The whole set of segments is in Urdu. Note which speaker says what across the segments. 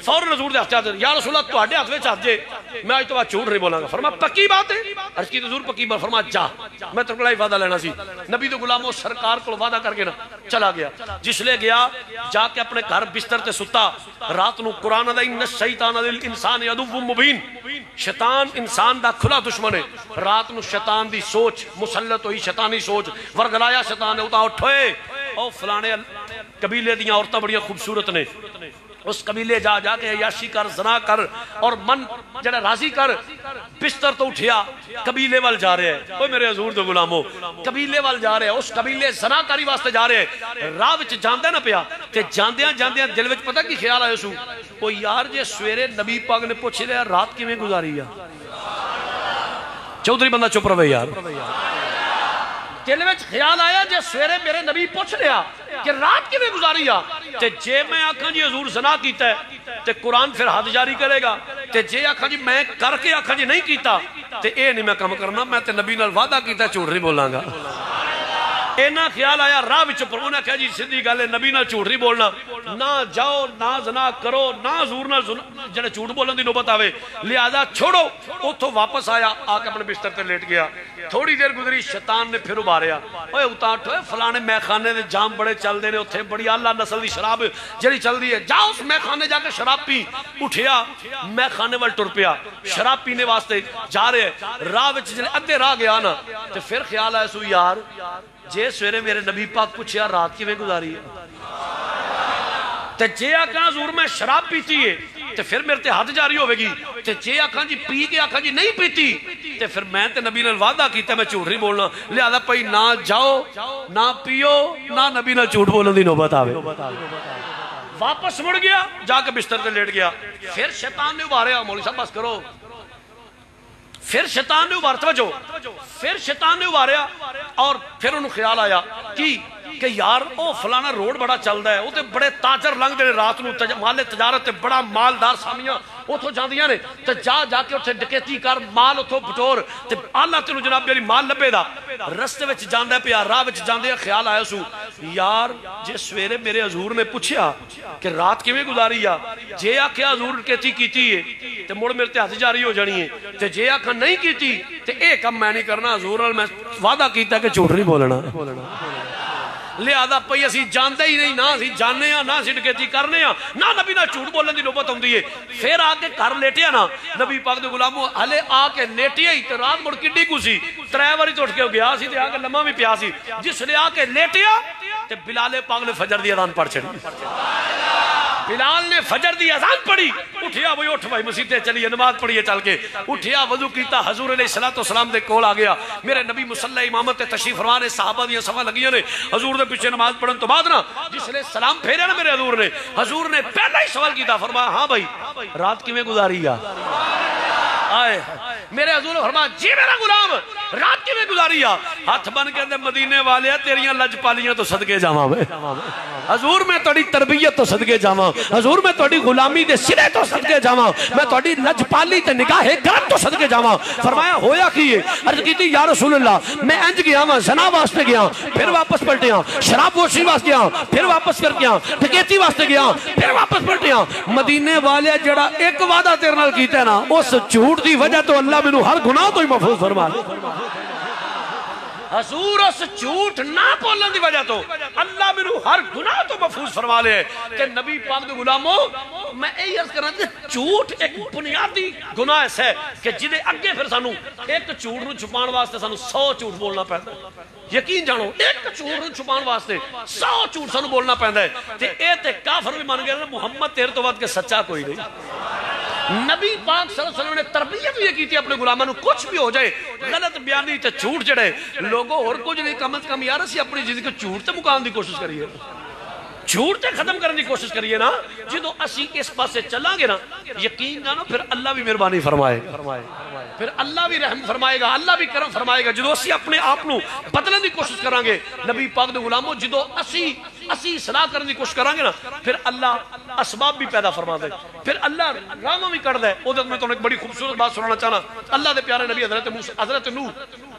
Speaker 1: فوراً حضور دے ہاتھ چاہتے یا رسول اللہ تواڈے ہاتھ وچ ہاتھ جے میں آج تو بعد جھوٹ نہیں بولاں گا. فرمایا پکی بات ہے؟ عرض کی حضور پکی بات. فرمایا جا میں تیرے کول وعدہ لینا سی. نبی دے غلاموں سرکار کو وعدہ کر کے نا چلا گیا. جس لے گیا جا کے اپنے گھر بستر تے ستا. رات نو قرآن دا ان الشیطان للانسان عدو مبین, شیطان انسان دا کھلا دشمن ہے. رات نو شیطان دی سوچ مسلط ہوئی, شیطانی سوچ ورگلایا شیطان نے اٹھا اٹھوئے او فلانے قبیلے دیاں عورتاں بڑیاں خوبصورت نے, اس قبیلے جا جا کے عیاشی کر, زنا کر اور من جڑا راضی کر. بستر تو اٹھیا قبیلے وال جا رہے ہیں. اوے میرے حضور دے غلامو قبیلے وال جا رہے ہیں, اس قبیلے زنا کاری واسطے جا رہے ہیں. راہ وچ جاندے نہ پیا تے جاندیاں جاندیاں دل وچ پتہ کی خیال آیا سو, او یار جے سویرے نبی پاک نے پوچھ لیا رات کیویں گزاری ہے. چودھری بندہ چپ رہے یار. دل وچ خیال آیا جے سویرے میرے نبی پوچھ لیا کہ رات کیویں گزاری آ, تے جے میں آکھاں جی حضور زنا کیتا ہے تے قرآن پھر حد جاری کرے گا, تے جے آکھاں جی میں کر کے آکھاں جی نہیں کیتا تے اے نہیں میں کام کرنا, میں تے نبی نال وعدہ کیتا ہے جھوٹ نہیں بولاں گا. اینا خیال آیا راہ وچ پر انہاں کہا جی سیدھی گل ہے نبی نال جھوٹ نہیں بولنا, نہ جاؤ نہ زنا کرو نہ حضور نال جڑے جھوٹ بولن دی نوبت آوے, لہذا چھوڑو. اوتھوں واپس آیا آ کے اپنے بستر تے لیٹ گیا. تھوڑی دیر گزری شیطان نے پھر اباریا, اوے اتا اٹھو فلانے مے خانے دے جام بڑے چل دے نے, اوتھے بڑی اعلیٰ نسل دی شراب جڑی چل دی ہے, جا اس مے خانے جا کے شراب پی. اٹھیا مے خانے وال ٹر پیا شراب پینے واسطے جا رہے. راہ وچ جلے ادھے راہ گیا نا تے پھر خیال آیا سو یار جے سویرے میرے نبی پاک پوچھیا رات کیویں گزاری ہے, تے جے آکھاں حضور میں شراب پیتی ہے تے پھر میرے تے حد جاری ہوے گی, تے جے آکھاں جی پی کے آکھاں جی نہیں پیتی تے پھر میں تے نبی نال وعدہ کیتا میں جھوٹ نہیں بولنا. لہذا پئی نہ جاؤ نہ پیو نہ نبی نال جھوٹ بولن دی نوبت آوے. واپس مڑ گیا جا کے بستر تے لیٹ گیا. پھر شیطان نے ابھاریا, مولوی صاحب بس کرو. پھر شیطان نے ابھار توجہ, پھر شیطان نے ابھاریا اور پھر انہوں خیال آیا کہ یار او فلانا روڈ بڑا چلدا ہے, وہ تے بڑے تاجر لنگ دے رات نو مال تجارت تے بڑا مالدار سامیاں اتھوں جاندیاں نے, تے جا کے اتھے ڈکیتی کر مال اتھوں بٹور تے اللہ تینوں جناب علی مال لبے دا. رستے وچ جاندا پیا, راہ وچ جاندے خیال آیا سو یار جے سویرے میرے حضور نے پوچھیا کہ رات کیویں گزاری آ, جے آکھیا حضور ڈکیتی کیتی ہے تے مڑ میرے تے ہاتھ جاری ہو جانی ہے, تے جے آکھا نہیں کیتی تے اے کم میں نہیں کرنا, حضور نال میں وعدہ کیتا کہ جھوٹ نہیں بولنا. لہذا پئی اسی جاندے ہی نہیں, نہ اسی جاننے ہاں نہ اسی ڈکیتی کرنے ہاں نہ نبی نال جھوٹ بولن دی نوبت ہوندی ہے. پھر آ کے گھر لیٹیا نا نبی پاک دے غلاموں ہلے آ کے لیٹیا ہی تے رات مڑ کڈی کو سی, 3 واری تو اٹھ کے گیا سی تے آ کے لمحہ بھی پیا سی. جس نے آ کے لیٹیا تے بلال پاک نے فجر دی اذان پڑھ چھڑی. بلال نے فجر دی اذان پڑھی, اٹھیا بھئی اٹھ بھائی مسجد چلیے نماز پڑھیے چل کے. اٹھیا وضو کیتا, حضور علیہ الصلوۃ والسلام دے کول آ گیا. میرے نبی مصلی امامت تے تشریف فرما نے, صحابہ دیاں صفاں لگیاں نے. حضور دے پیچھے نماز پڑھن تو بعد نا جس نے سلام پھیریا نا میرے حضور نے پہلا ہی سوال کیتا, فرمایا ہاں بھائی رات کیویں گزاری آ. آئے میرے حضور نے فرمایا جی میرا غلام رات کیویں گزاری آ. ہاتھ بن کے مدینے والے تیریاں لج پالیاں تو صدقے جاواں, حضور میں تہاڈی تربیت تو صدقے جاواں, حضور میں تہاڈی غلامی دے سرے تو صدقے جاواں, میں تہاڈی لج پالی تے نگاہ گرم تو صدقے جاواں. فرمایا ہویا کی ہے؟ عرض کیتی یا رسول اللہ میں انج گیا ہاں زنا واسطے گیا پھر واپس پلٹیا, شراب نوشی واسطے گیا پھر واپس کر گیا, ڈکیتی واسطے گیا پھر واپس پلٹیا. مدینے والے جڑا ایک وعدہ تیرے نال کیتا ہے نا اس جھوٹ دی وجہ تو اللہ مینوں ہر گناہ تو ہی محفوظ فرما لے. حضور اس جھوٹ نہ بولن دی وجہ تو اللہ مینوں ہر گناہ تو محفوظ فرما لے. کہ نبی پاک دے غلاموں میں اے عرض کرنا کہ جھوٹ ایک بنیادی گناہ ہے کہ جدے اگے پھر سانو ایک جھوٹ نو چھپان واسطے سانو 100 جھوٹ بولنا پیندا ہے. یقین جانو ایک جھوٹ نو چھپان واسطے 100 جھوٹ سانو بولنا پیندا ہے. تے اے تے کافر بھی مان گئے محمد تیرے تو ود کے سچا کوئی نہیں. نبی پاک صلی اللہ علیہ وسلم نے تربیت یہ کی تھی اپنے غلاموں نے, کچھ بھی ہو جائے غلط بیانی تے جھوٹ جڑے لوگوں اور کچھ نہیں, کم از کم یار اسی اپنی زندگی کو جھوٹ تے مکان دی کوشش کریے, جھوٹ تے ختم کرنے کی کوشش کریے نا. جدو اسی اس پاسے چلیں گے نا یقین جانو پھر اللہ بھی مہربانی فرمائے گا, پھر اللہ بھی رحم فرمائے گا, اللہ بھی کرم فرمائے گا. جدو اسی اپنے آپ نو بدلنے دی کوشش کریں گے نبی پاک دے غلاموں, جدو اسی اصلاح کرنے دی کوشش کریں گے نا پھر اللہ اسباب بھی پیدا فرما دے, پھر اللہ راہوں بھی کر دے. ادھر میں تمہیں ایک بڑی خوبصورت بات سنانا چاہنا. اللہ دے پیارے نبی حضرت نوح,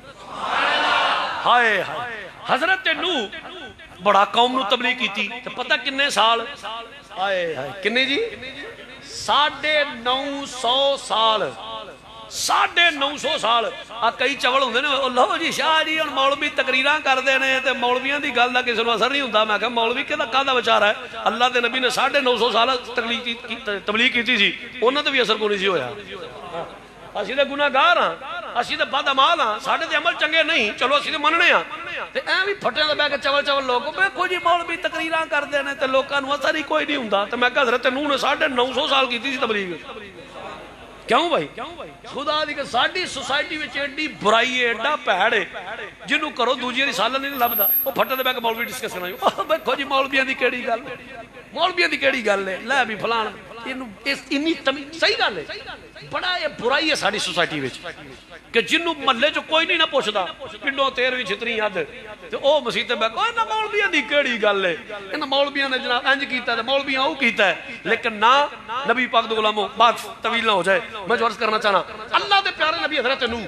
Speaker 1: ہائے حضرت نوح بڑا قوم نو تبلیغ کی تھی. پتہ کنے سال, آئے کنے جی 950 سال 950 سال آ کئی چول ہوندے نے لو جی شاہ جی ہن مولوی تقریراں کردے نے تے مولویاں دی گل دا کسے نوں اثر نہیں ہوندا میں کہ مولوی کدا بیچارہ ہے اللہ دے نبی نے 950 سال تبلیغ کیتی سی انہاں تے بھی اثر کوئی نہیں سی ہویا اسی تے گناہگار ہاں اسی تے بد عمل ہاں ساڈے تے عمل چنگے نہیں چلو اسی تے مننے ہاں تے ایویں پھٹیاں تے بیٹھ کے چول لوگ ویکھو جی مولوی تقریراں کردے نے تے لوکاں نوں اثر ہی کوئی نہیں ہوندا تے میں کہ حضرت نوح نے 950 سال کیتی سی تبلیغ کیوں بھائی خدا دی کہ ساڈی سوسائٹی وچ ایڈی برائی ہے ایڈا پیڑ ہے جنوں کرو دوجے دی سال نہیں لبدا او پھٹے تے بیٹھ کے مولوی ڈسکس کرنا ویکھو جی مولویاں دی کیڑی گل مولویاں دی کیڑی گل ہے لے بھی فلان اینی صحیح گل ہے بڑا یہ برائی ہے ساری سوسائٹی وچ کہ جنوں محلے چ کوئی نہیں نہ پوچھدا پنڈوں 13ویں چھتری حد تے او مسیح تے بیٹھ انہاں مولویاں دی کیڑی گل ہے انہاں مولویاں نے جناب انج کیتا تے مولویاں او کیتا ہے لیکن نہ نبی پاک دے غلاموں بات طویل نہ ہو جائے میں جو عرض کرنا چاہنا اللہ دے پیارے نبی حضرت نوح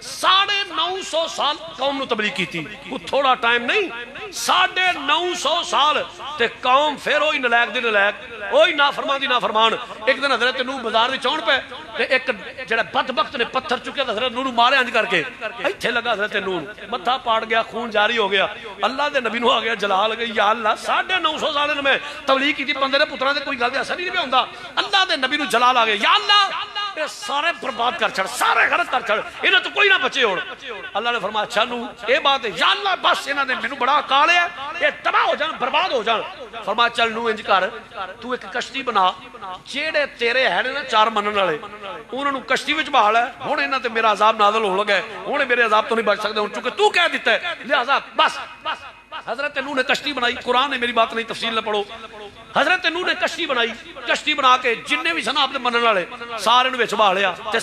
Speaker 1: 950 سال قوم نو تبلیغ کیتی وہ تھوڑا ٹائم نہیں 950 سال تے قوم پھر وہی نلائق دی نلائق وہی نافرمان دی نافرمان ایک دن حضرت نوح بازار وچ آن پے تے ایک جڑا بدبخت نے پتھر چکیا تے حضرت نوح نو مارے انج کر کے ایتھے لگا حضرت نوح متھا پاڑ گیا خون جاری ہو گیا اللہ دے نبی نو آ گیا جلال گئی یا اللہ 950 سال میں تبلیغ کیتی بندے دے پتراں تے کوئی گل دے اثر ہی نہیں ہوندا اللہ دے نبی نو جلال آ گیا یا اللہ یہ سارے برباد کر چھڑ سارے غلط کر چھڑ انہاں تو کوئی نہ بچے ہون اللہ نے فرمایا اچھا نوح اے بات ہے یا اللہ بس انہاں نے مینوں بڑا کال ہے یہ تباہ ہو جان برباد ہو جان فرمایا چل نوح انج کر تو ایک کشتی بنا جیڑے تیرے ہیں نا 4 منن والے انہاں نوں کشتی وچ بہال ہے ہن انہاں تے میرا عذاب نازل ہون لگا ہے ہن میرے عذاب تو نہیں بچ سکدے ہن چونکہ تو کہہ دیتا ہے لہذا بس حضرت نوح نے کشتی بنائی قرآن نے میری بات نہیں تفصیل نہ پڑھو حضرت نوح نے کشتی بنائی کشتی بنا کے جننے بھی سن اپنے منن والے سارے نوں وچ بہا لیا تے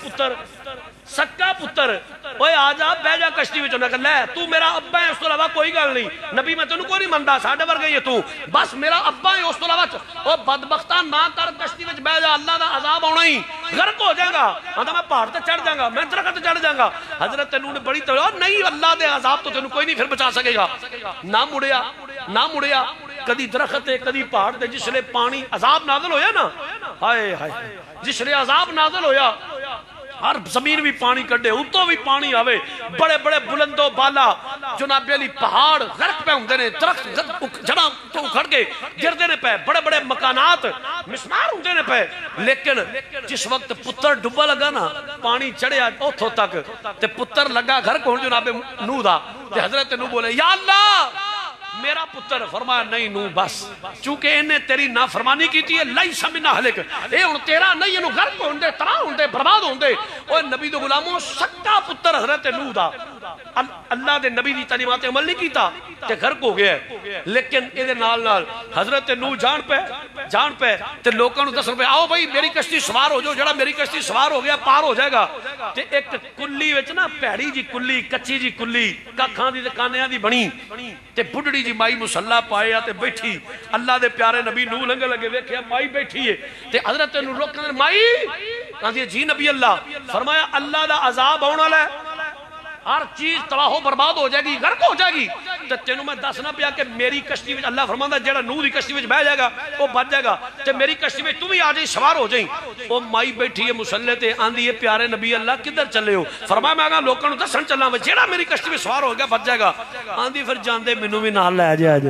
Speaker 1: سکا پتر اوے آ جا بہ جا کشتی وچ کہ لے تو میرا ابا ہے اس تو علاوہ کوئی گل نہیں نبی میں تینوں کوئی نہیں مندا ساڈے ورگے ہی تو بس میرا ابا ہے اس تو علاوہ او بدبختاں نہ کر کشتی وچ بہ جا اللہ دا عذاب آنا ہی غرق ہو جائے گا آندا میں پہاڑ تے چڑھ جاؤں گا میں درخت تے چڑھ جاؤں گا حضرت نوح نے بڑی توجہ نہیں اللہ دے عذاب تو تینوں کوئی نہیں پھر بچا سکے گا نہ مڑیا کدی درخت تے کدی پہاڑ تے جس لے پانی عذاب نازل ہویا نا ہائے ہائے جس لے عذاب نازل ہویا ہر زمین بھی پانی کڈے اتوں بھی پانی آوے بڑے بڑے بلند و بالا جناب علی پہاڑ غرق پہ ہوندے نے درخت جڑاں تو اکھڑ کے گردے نے پہ بڑے بڑے مکانات مسمار ہوندے نے پہ لیکن جس وقت پتر ڈبا لگا نا پانی چڑھیا اوتھوں تک تے پتر لگا گھر کو جناب نوح دا تے حضرت نوح بولے یا اللہ میرا پتر فرمایا نہیں نوح بس چونکہ انہیں تیری نافرمانی کی تھی لیس من اہلک اے ہن تیرا نہیں انہوں غرق ہوندے تباہ ہوندے برباد ہوندے اوے نبی دے غلاموں سکا پتر حضرت نوح دا اللہ دے نبی دی تعلیمات عمل نہیں کیتا تے غرق ہو گیا ہے لیکن اے دے نال حضرت نوح جان پہ تے لوکاں نوں دسن پہ آؤ بھائی میری کشتی سوار ہو جاؤ جڑا میری کشتی سوار ہو گیا پار ہو جائے گا تے ایک کلی وچ نا پیڑی جی کلی کچی جی کلی ککھاں دی تے کانیاں دی بنی تے بڈڑی جی مائی مسلح پائے تے بیٹھی اللہ دے پیارے نبی نوح لنگے لگے ویکھیا مائی بیٹھی ہے تے حضرت نوح لوکاں نے مائی کہندی جی نبی اللہ فرمایا اللہ دا عذاب آن والا ہے ہر چیز تباہ و برباد ہو جائے گی غرق ہو جائے گی تے تینوں میں دسنا پیا کہ میری کشتی وچ اللہ فرماندا جڑا نوح دی کشتی وچ بیٹھ جائے گا وہ بچ جائے گا تے میری کشتی وچ تو بھی آ جائیں سوار ہو جائیں او مائی بیٹھی ہے مسلح تے آندی ہے پیارے نبی اللہ کدھر چلے ہو فرمایا میں کہا لوکاں نوں دسن چلا میں جڑا میری کشتی وچ سوار ہو گیا بچ جائے گا آندی پھر جاندے مینوں بھی نال لے جا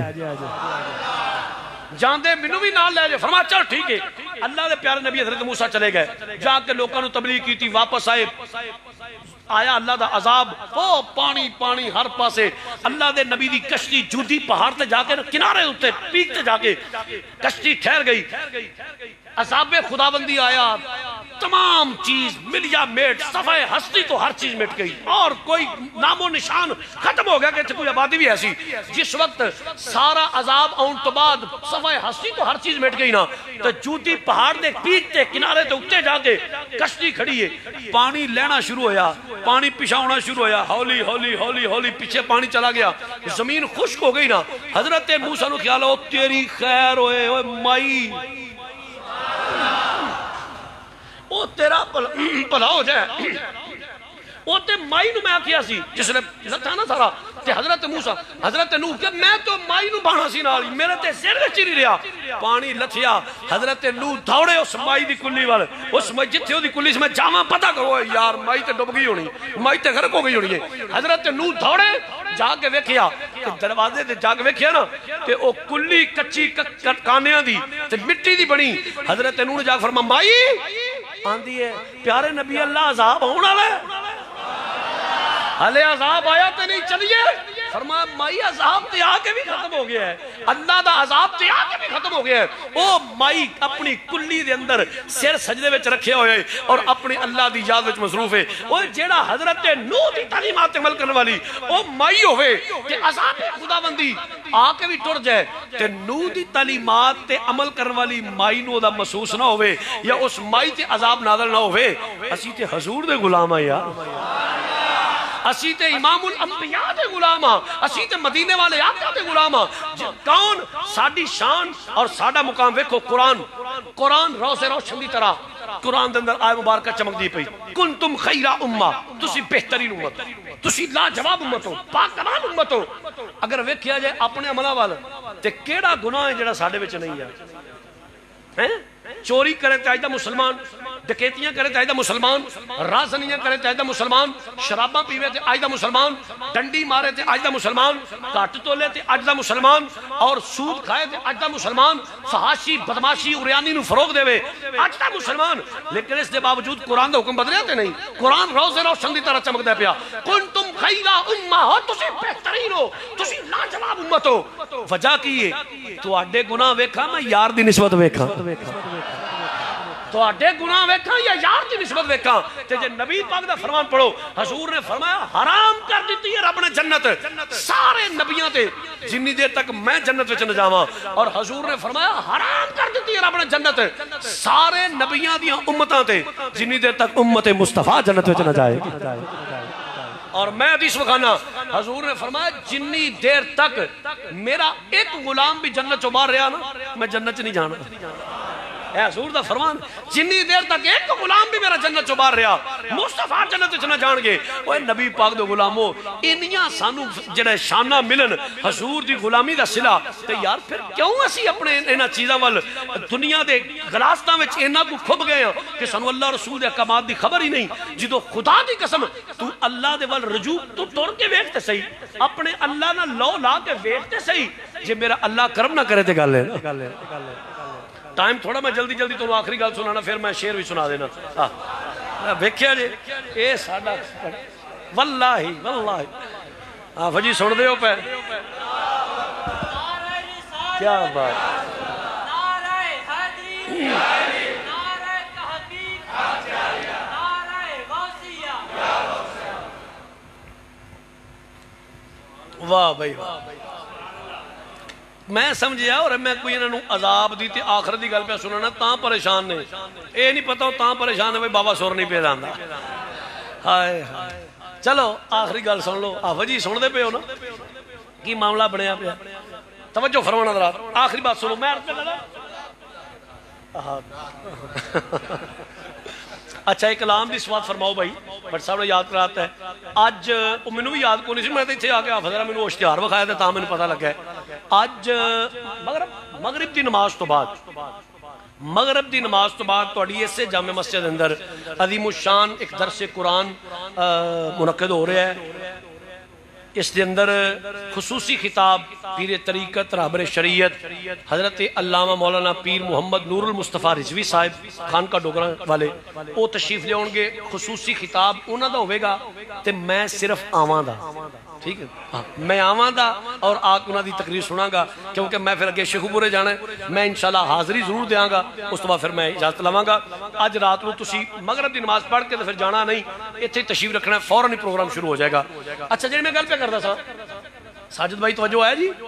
Speaker 1: جاندے مینوں بھی نال لے جا فرمایا چل ٹھیک ہے اللہ دے پیارے نبی حضرت موسیٰ چلے گئے جا کے لوکاں نوں تبلیغ کی تھی واپس آیا اللہ دا عذاب وہ پانی ہر پاسے اللہ دے نبی دی کشتی جودی پہاڑ تے جا کے کنارے ہوتے پیک تے جا کے کشتی ٹھہر گئی عذاب خداوندی آیا تمام چیز ملیا میٹ صفحہ ہستی تو ہر چیز مٹ گئی اور کوئی نام و نشان ختم ہو گیا کہ کوئی آبادی بھی ایسی جس وقت سارا عذاب آن تو بعد صفحہ ہستی تو ہر چیز مٹ گئی نا تو جوتی پہاڑ دے پیٹ تے کنارے تے اٹھتے جا کے کشتی کھڑی ہے پانی لینا شروع ہویا پانی پیچھے ہونا شروع ہویا ہولی ہولی ہولی ہولی پیچھے پانی چلا گیا زمین خشک ہو گئی نا حضرت موسیٰ نو خیال ہو تیری خیر ہوئے مائی او تیرا بھلا ہو جائے او تے مائی نو میں آکھیا سی جس نے لتا نا سارا تے حضرت موسیٰ حضرت نوح کہ میں تو مائی نو بانا سی نالی میرے تے سر وچ نہیں رہا پانی لتھیا حضرت نوح دوڑے اس مائی دی کلی وال اس مائی جتھے دی کلی سے میں جاواں پتہ کرو یار مائی تے ڈوب گئی ہونی مائی تے غرق ہو گئی ہونی ہے حضرت نوح دوڑے جا کے ویکھیا کہ دروازے تے جا کے ویکھیا نا کہ او کلی کچی کانیاں دی تے مٹی دی بنی حضرت نوح نے جا کے فرمایا مائی آندی ہے پیارے نبی اللہ عذاب ہونے والا ہے حالے عذاب آیا تے نہیں چلیے فرمایا مائی عذاب تے آ کے بھی ختم ہو گیا ہے اللہ دا عذاب تے آ کے بھی ختم ہو گیا ہے او مائی اپنی کلی دے اندر سر سجدے وچ رکھے ہوئے اور اپنی اللہ دی یاد وچ مصروف ہے او جیڑا حضرت نوح دی تعلیمات عمل کرنے والی او مائی ہوئے کہ عذاب خدا بندی آ کے بھی ٹر جائے تے نوح دی تعلیمات تے عمل کرنے والی مائی نو دا محسوس نہ ہوئے یا اس مائی تے عذاب نازل نہ ہوئے اسی تے حضور دے غلام ہیں یا اسی تے امام الانبیاء دے غلام ہاں اسی تے مدینے والے آقا دے غلام ہاں کون ساڈی شان اور ساڈا مقام ویکھو قرآن روز روشن دی طرح قرآن دے اندر آئے مبارکہ چمک دی پئی کنتم خیر امہ تسی بہترین امت تسی لاجواب امت ہو پاک کمال امت ہو اگر ویکھیا جائے اپنے عملہ والا تے کیڑا گناہ ہے جڑا ساڈے وچ نہیں ہے چوری کرے چاہیدہ مسلمان ڈکیتیاں کرے چاہیدہ مسلمان رازنیاں کرے چاہیدہ مسلمان شراباں پیوے تے آجدہ مسلمان ڈنڈی مارے تے آجدہ مسلمان کاٹ تولے تے آجدہ مسلمان اور سود کھائے تے آجدہ مسلمان فحاشی بدماشی اریانی نو فروغ دے وے آجدہ مسلمان لیکن اس دے باوجود قرآن دا حکم بدلے تے نہیں قرآن روز روشن دی طرح چمک دے پیا کنتم خیرہ امہ ہو تسی بہترین ہو تسی لاجواب امت ہو وجہ کیے تو آڈے گناہ ویکھا میں یار دی نسبت ویکھا تو آٹے گناہ ویکھاں یا یار کی نسبت ویکھاں تے جے نبی پاک دا فرمان پڑھو حضور نے فرمایا حرام کر دیتی ہے رب نے جنت سارے نبیاں تے جنی دیر تک میں جنت وچ نہ جاواں اور حضور نے فرمایا حرام کر دیتی ہے رب نے جنت سارے نبیاں دیاں امتاں تے جنی دیر تک امت مصطفیٰ جنت وچ نہ جائے اور میں حدیث بخانا حضور نے فرمایا جنی دیر تک میرا ایک غلام بھی جنت چو باہر رہا نا میں جنت چ نہیں جانا اے حضور دا فرمان جنی دیر تک ایک غلام بھی میرا جنت چو باہر رہا مصطفیٰ جنت چ نہ جان گے اوے نبی پاک دے غلامو انیاں سانو جڑے شانہ ملن حضور دی غلامی دا صلہ تے یار پھر کیوں اسی اپنے انہاں چیزاں ول دنیا دے غلاستاں وچ انہاں کو کھب گئے ہیں کہ سانو اللہ رسول دے احکامات دی خبر ہی نہیں جدو خدا دی قسم تو اللہ دے ول رجوع تو ٹر کے ویکھتے صحیح اپنے اللہ نہ لو لا کے ویکھتے صحیح جے میرا اللہ کرم نہ کرے تے گل ہے ٹائم تھوڑا میں جلدی جلدی تو آخری گل سنانا پھر میں شعر بھی سنا دینا ویکھیا جی اے ساڈا واللہ واللہ فجی سن دے ہو پہ کیا بات واہ بھائی واہ میں سمجھیا اور میں کوئی انہوں عذاب دی تے آخر دی گل پہ سنانا تاں پریشان نے اے نہیں پتا ہو تاں پریشان ہے بابا سور نہیں پہ جاندہ ہائے ہائے چلو آخری گل سن لو آفا جی سن دے پہ ہو نا کی معاملہ بنیا پہ توجہ فرمانا درات آخری بات سنو میں عرض پہ دادا اچھا ایک کلام دی سوات فرماؤ بھائی بٹ صاحب نے یاد کراتا ہے آج میں بھی یاد کو نہیں سی میں تھے آگے حضرہ میں نے اشتہار بکھایا تھا تاں میں نے پتہ لگا ہے آج مغرب دی نماز تو بعد مغرب دی نماز تو بعد تو اڈیے سے جامع مسجد اندر عظیم الشان ایک درس قرآن منعقد ہو رہا ہے اس دے اندر خصوصی خطاب پیر طریقت رہبر شریعت حضرت علامہ مولانا پیر محمد نور المصطفیٰ رضوی صاحب خان کا ڈوگرہ والے وہ تشریف لے گے خصوصی خطاب انہاں دا ہوئے گا تے میں صرف آواں دا ٹھیک ہے میں آواں دا اور آگ انہاں دی تقریر سنا گا کیونکہ میں پھر اگے شیخو پورے جانا ہے میں انشاءاللہ حاضری ضرور دیاں گا اس تو بعد پھر میں اجازت لواں گا آج رات کو تسی مغرب دی نماز پڑھ کے تو پھر جانا نہیں اتنے تشریف رکھنا ہے فوراً ہی پروگرام شروع ہو جائے گا اچھا جی میں گل پہ کرتا سا ساجد بھائی توجہ ہے جی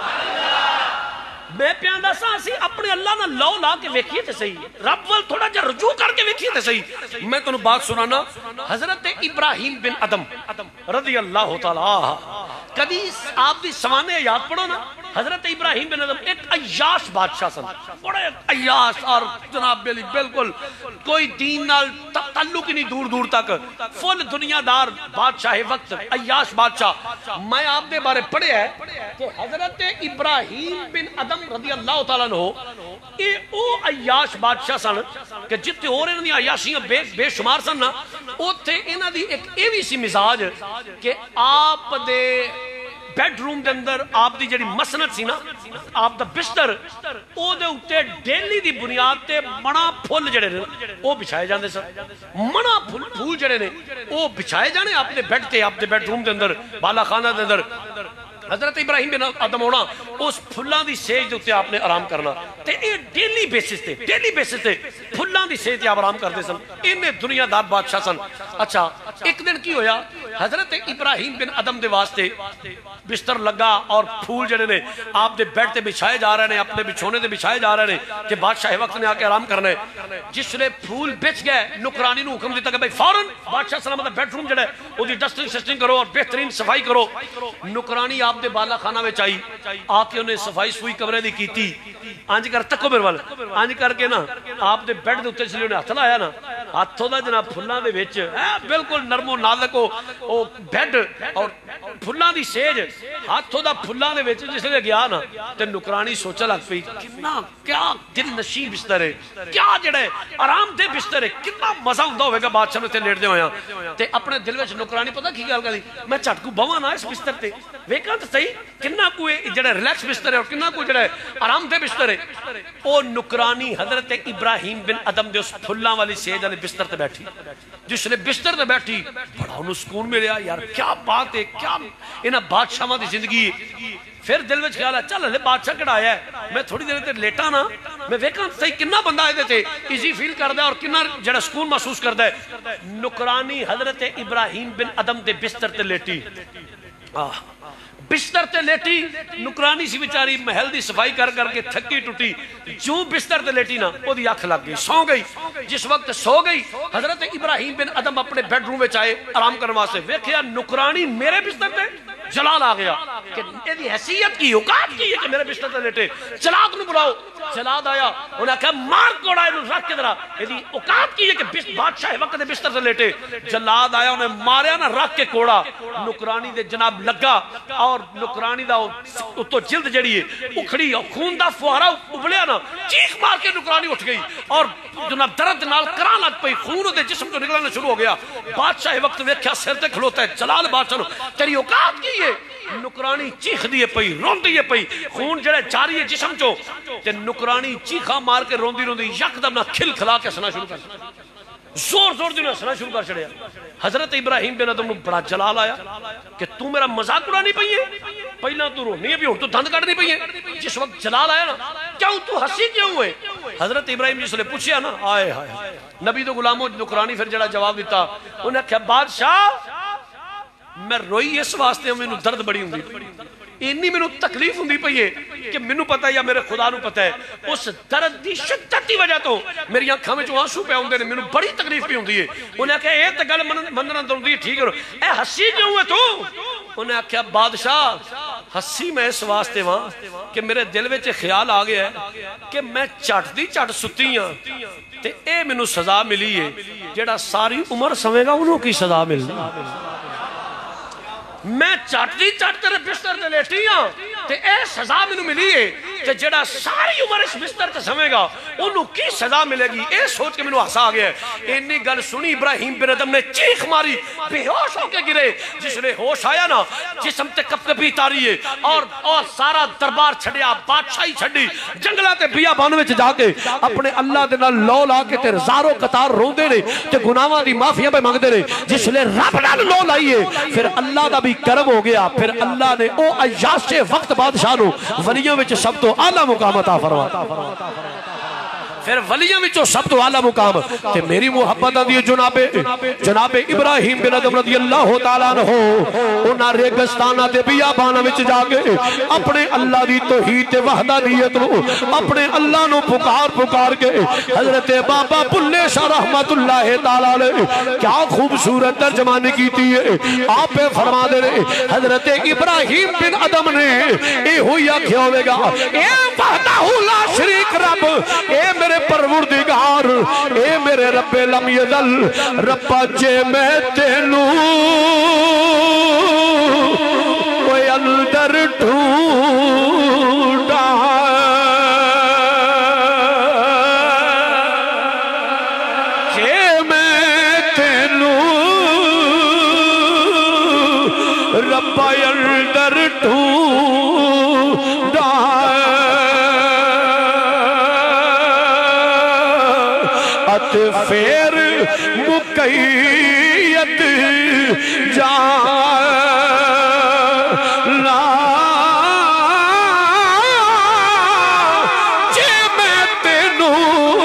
Speaker 1: میں پیاندہ سا اسی اپنے اللہ نہ لو لا کے ویکھیے تے صحیح رب وال تھوڑا جا رجوع کر کے ویکھیے تے صحیح میں تو بات سنانا حضرت ابراہیم بن ادم رضی اللہ تعالیٰ کبھی آپ دی سوانے یاد پڑھو نا حضرت ابراہیم بن ادم ایک عیاش بادشاہ سن بڑے عیاش اور جناب بلی بالکل کوئی دین نال تعلق ہی نہیں دور دور تک، فل دنیا دار بادشاہ وقت عیاش بادشاہ. میں آپ دے بارے پڑھے ہے کہ حضرت ابراہیم بن ادم رضی اللہ تعالیٰ عنہ اے او عیاش بادشاہ سن کہ جتے اور انہوں نے عیاشیاں بے شمار سن نا، اوتھے انہاں دی ایک ایوی سی مزاج کہ آپ دے بیڈ روم دے اندر آپ دی جڑی مسند سی نا، آپ دا بستر او دے اوتے ڈیلی دی بنیاد تے منا پھول جڑے نے او بچھائے جاندے سن. منا پھول جڑے نے او بچھائے جانے آپ دے بیڈ تے، آپ دے بیڈ روم دے اندر، بالا خانہ دے اندر. حضرت ابراہیم بن ادم ہونا اس پھلاں دی سیج دے اوتے آپ نے آرام کرنا تے اے ڈیلی بیسس تے پھلاں دی سیج تے آپ آرام کردے سن. انہیں دنیا دار بادشاہ سن. اچھا ایک دن کی ہویا، حضرت ابراہیم بن ادم دے واسطے بستر لگا اور پھول جڑے نے آپ دے بیڈ تے بچھائے جا رہے ہیں، اپنے بچھونے تے بچھائے جا رہے ہیں کہ بادشاہ وقت نے آ کے آرام کرنا ہے. جس نے پھول بچ گئے نوکرانی نو حکم دیتا کہ بھائی فوراً بادشاہ سلامت بیڈ روم جڑا ہے وہ دی ڈسٹنگ سسٹنگ کرو اور بہترین صفائی کرو. نوکرانی آپ دے بالا خانہ میں آئی، آ کے انہیں صفائی سوئی کمرے دی کیتی. آنج کر تکو میرے وال آنج کر کے نا آپ دے بیڈ دے اوتے چلے انہیں ہاتھ لایا نا، ہاتھوں دا جناب پھلاں دے وچ بالکل نرم و نازک او بیڈ اور پھلاں دی سیج ہاتھوں دا پھلاں دے وچ جس نے گیا نا تے نوکرانی سوچا لگ پئی کتنا کیا دل نشین بستر ہے، کیا جڑا ہے آرام دہ بستر ہے، کتنا مزہ ہوندا ہوے گا بادشاہ نوں تے لیٹ دے ہویا. تے اپنے دل وچ نوکرانی پتہ کی گل کری، میں جھٹ کو بواں نا اس بستر تے ویکھاں تے صحیح کتنا کوئی جڑا ریلیکس بستر ہے اور کتنا کوئی جڑا ہے آرام دہ بستر ہے. او نوکرانی حضرت ابراہیم بن ادم دے اس پھلاں والی سیج والے بستر تے بیٹھی. جس نے بستر تے بیٹھی بڑا انہوں سکون ملیا، یار کیا بات ہے، کیا انہاں بادشاہاں دی زندگی ہے. پھر دل وچ خیال ہے چل ہلے بادشاہ کڑا آیا ہے، میں تھوڑی دیر تے لیٹا نا، میں ویکھاں صحیح کنا بندہ اے تے ایزی فیل کردا ہے اور کنا جڑا سکون محسوس کردا ہے. نوکرانی حضرت ابراہیم بن ادم دے بستر تے لیٹی، بستر تے لیٹی. نوکرانی سی بیچاری محل دی صفائی کر کر کے تھکی ٹوٹی، جو بستر تے لیٹی نا او دی اکھ لگ گئی، سو گئی. جس وقت سو گئی حضرت ابراہیم بن ادم اپنے بیڈ روم وچ آئے آرام کرنے واسطے، ویکھیا نوکرانی میرے بستر تے. جلال آ گیا کہ یہ حیثیت کی اوقات کی ہے کہ میرے بستر تے لیٹے. جلاد نو بلاؤ. جلاد آیا، انہوں نے کہا مار کوڑا انہوں رکھ کے درہ، یہ اوقات کی ہے کہ بادشاہ وقت دے بستر تے لیٹے. جلاد آیا، انہوں نے ماریا نا رکھ کے کوڑا، نوکرانی دے جناب لگا اور نوکرانی دا تو جلد جڑی ہے اکھڑی اور خون دا فوارا ابلیا نا، چیخ مار کے نوکرانی اٹھ گئی اور جناب درد نال کران لگ پئی، خون دے جسم تو نکلنا شروع ہو گیا. بادشاہ وقت ویکھیا سر تے کھلوتا ہے، جلال بادشاہ نو تیری اوقات کی ہے. نوکرانی چیخ دیے پئی، رون دیے پئی، خون جڑے جاری ہے جسم چو. تے نوکرانی چیخا مار کے روندی روندی یکدم نہ کھل کھلا کے ہنسنا شروع کر، زور زور دی ہنسنا شروع کر چھڑیا. حضرت ابراہیم بن ادم نو بڑا جلال آیا کہ تو میرا مذاق اڑانی پئی ہے، پہلا تو رونی ہے بھی ہن تو دند کڈنی پئی ہے. جس وقت جلال آیا نا، کیوں تو ہنسی کیوں ہوئے؟ حضرت ابراہیم جس نے پوچھیا نا، آئے ہائے نبی تو غلاموں. نوکرانی پھر جڑا جواب دیتا، انہوں نے کہا بادشاہ میں روئی اس واسطے میں درد بڑی ہوں گی، اینی میں تکلیف ہوں پئی ہے کہ میں پتہ ہے یا میرے خدا نو پتہ ہے، اس درد دی شدت دی وجہ تو میری آنکھاں میں جو آنسو پہ ہوندے نے، میں بڑی تکلیف بھی ہوندی ہے. انہوں نے کہا اے تے گل مننا ہوندی ہے، ٹھیک ہے اے ہسی کیوں ہے تو؟ انہوں نے کہا بادشاہ ہسی میں اس واسطے وہاں کہ میرے دل وچ خیال آ گیا ہے کہ میں چٹ دی چٹ ستی ہاں تے اے مینوں سزا ملی ہے، جڑا ساری عمر سوے گا انہوں کی سزا ملنی. میں چٹ دی چٹ تیرے بستر تے لیٹی ہاں تے اے سزا مینوں ملی ہے کہ جڑا ساری عمر اس بستر تے سوے گا انہوں کی سزا ملے گی. اے سوچ کے مینوں ہنسا آ گیا ہے. اینی گل سنی ابراہیم بن ادم نے چیخ ماری، بے ہوش ہو کے گرے. جس نے ہوش آیا نا جسم تے کپ کپی تاری ہے اور سارا دربار چھڈیا، بادشاہی چھڈی، جنگلاں تے بیابان وچ جا کے اپنے اللہ دے نال لو لا کے تے ہزاروں قطار روندے نے تے گناہاں دی معافیاں پہ منگدے نے. جس نے رب نال لو لائی ہے پھر اللہ دا کرم ہو گیا. پھر اللہ نے او عیاش وقت بادشاہ نو ولیوں وچ سب تو اعلیٰ مقام عطا فرمایا. پھر ولیوں وچوں سب تو اعلیٰ مقام تے میری محبت آندی ہے جناب ابراہیم بن ادم رضی اللہ تعالیٰ عنہ انہاں ریگستاناں تے بیاباناں وچ جا کے اپنے اللہ دی توحید تے وحدانیت نو اپنے اللہ نو پکار کے حضرت بابا بلے شاہ رحمت اللہ تعالیٰ علیہ کیا خوبصورت ترجمانی کیتی ہے. آپ فرما دے رہے حضرت ابراہیم بن ادم نے اے ہوئی آکھیا ہوئے گا اے وحدہ لا شریک رب، اے
Speaker 2: میرے پروردگار اے میرے رب لم یزل ربا جے میں تینوں کوئی اندر ڈھونڈا جے میں تینوں ربا اندر ڈھونڈا پھر مقید جانا جے میں تینوں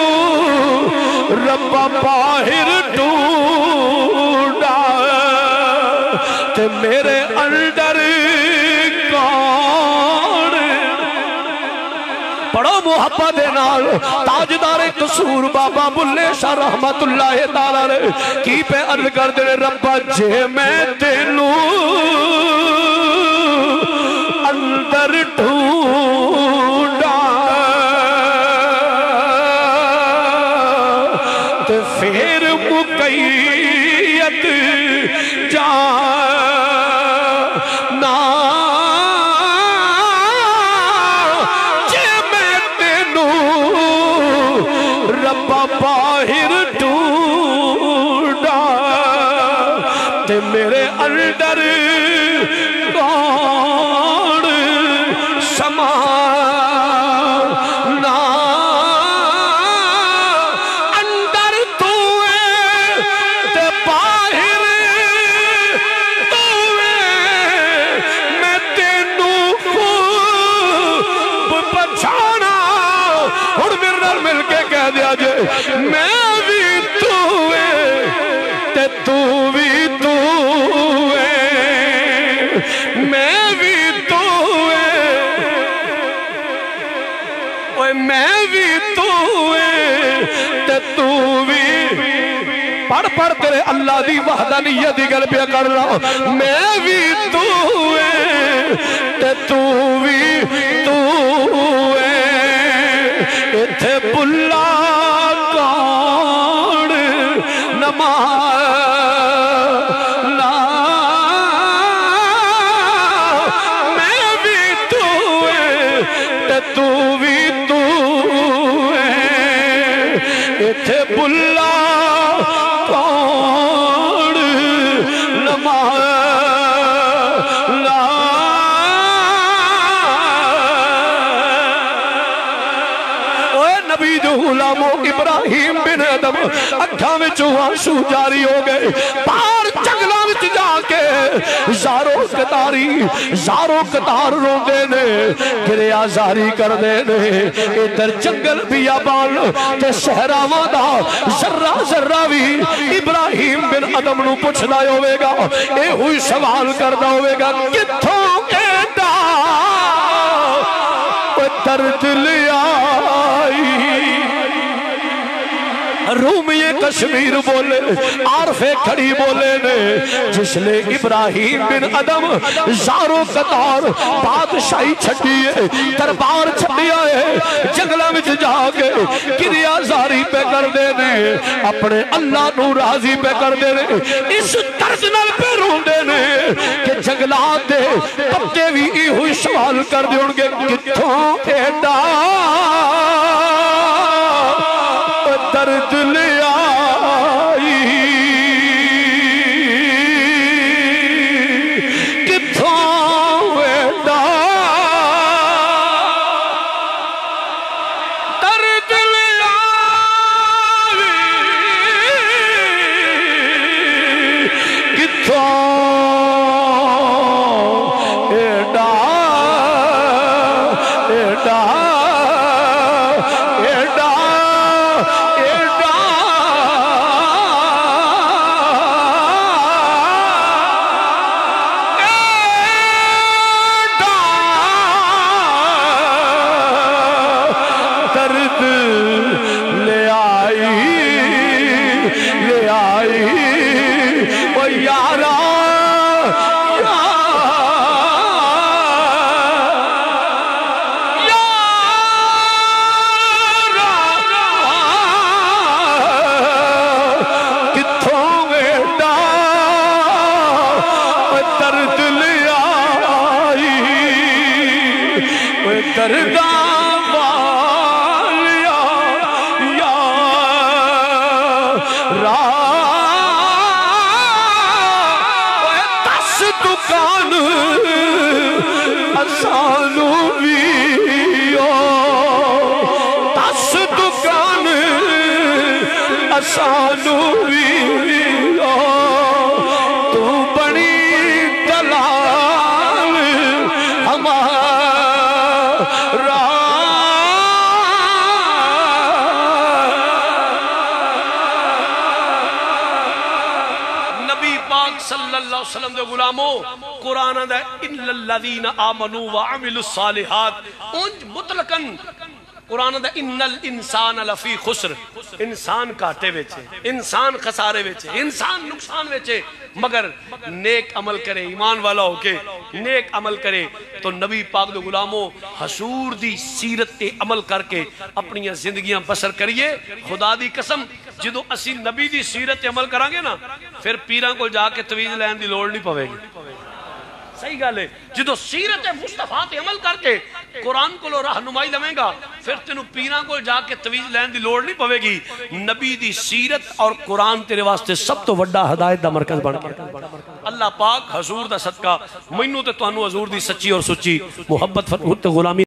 Speaker 2: رب باہر ڈھونڈا تے میرے اندر بڑا محبت نال تاجدار قصور بابا بلے شاہ رحمت اللہ تعالی کی پہ عرض کر دے ربا جے میں تینوں اندر ڈھونڈا تے پھر مقید جانا باہر ڈھونڈا تے میرے اندر کون سمانا اندر تو ہے تے باہر تو ہے میں تینوں پہچانا اور میرے نال مل کے کہہ دیا جے میں بھی تو ہے تے تو بھی تو ہے میں بھی تو ہے اوے میں بھی تو ہے تے تو بھی پڑھ پڑھ تیرے اللہ دی وحدانیت دی گل پہ کر رہا میں بھی تو ہے تے تو بھی تو ہے اتھے بلا کون نمانا میں بھی تو ہے تے تو بھی تو ہے اتھے بلا کون نمانا غلامو ابراہیم بن ادم اکھاں وچ آنسو جاری ہو گئے پار جنگلاں وچ جا کے زارو قطار روندے نے گریا زاری کردے نے ادھر جنگل بیابان تے صحراواں دا ذرہ ذرہ بھی ابراہیم بن ادم نو پوچھدا ہوے گا اے ہوئی سوال کردا ہوے گا کتھوں کہندا او درد لیا رومی کشمیر بولے عارف کھڑی بولے نے جس لے ابراہیم بن ادم زارو قطار بادشاہی چھٹیے دربار چھٹیا ہے جنگلہ میں جا کے کریا زاری پہ کر دینے اپنے اللہ نو راضی پہ کر دینے اس طرز نال پہ رون دینے کہ جنگلات دے پتے بھی ہوئی سوال کر دے ان کے کتھوں ایڈا درد لے آئی کتھوں ایڈا درد لے آئی کتھوں ایڈا ایڈا ایڈا ایڈا درگاہ والیا یا دس دکان اسانو بھی دس دکان اسانو بھی تو بڑی دلال ہمارا
Speaker 1: نبی پاک صلی اللہ علیہ وسلم دے غلاموں قرآن دا ان الذین آمنوا وعملوا الصالحات انج مطلقاً قرآن دا ان الانسان لفی خسر انسان کاٹے ویچے انسان خسارے ویچے انسان نقصان ویچے مگر نیک عمل کرے ایمان والا ہو کے نیک عمل کرے تو نبی پاک دے غلاموں حضور دی سیرت تے عمل کر کے اپنی زندگیاں بسر کریے خدا دی قسم جدو اسی نبی دی سیرت تے عمل کرانگے نا پھر پیران کو جا کے تویز لین دی لوڑ نہیں پوے گی صحیح گال ہے جدو سیرت مصطفیٰ تے عمل کر کے قرآن کو لو رہنمائی لمیں گا پھر تینو پیران کو جا کے تویز لین دی لوڑ نہیں پوے گی نبی دی سیرت اور قرآن تیرے واسطے سب تو وڈا ہدایت دا مرکز بن گیا اللہ پاک حضور دا صدقہ مینوں تے تانوں حضور دی سچی اور سچی محبت فرمت غلامی